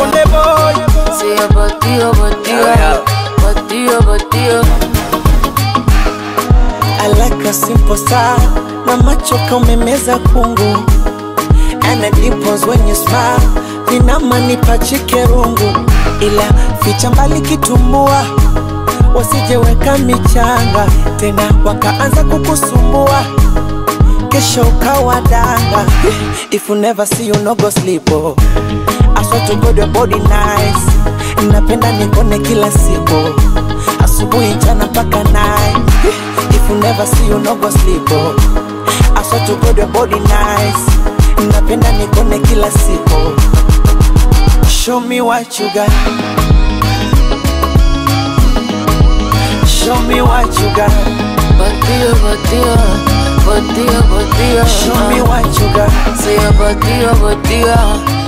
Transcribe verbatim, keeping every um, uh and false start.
Konde boy. Say a bodio, bodio, bodio, bodio. I like a simple style. Na macho kaumemeza kungu. And the dimples when you smile. Vinama nipachike rungu. Ila ficha mbali kitumbua. Wasije weka michanga. Tena wakaanza kukusumbua. Kesho ukawa danga. If you never see you no go sleep oh. I swear to God your body nice. Napenda nikone kila siku. Asubuhi mchana mpaka night. If you never see you no go sleep oh. I swear to God your body nice. Napenda nikone kila siku. Show me what you got. Show me what you got. Bodio, bodio, bodio, bodio. Show me what you got. Say a bodio, bodio.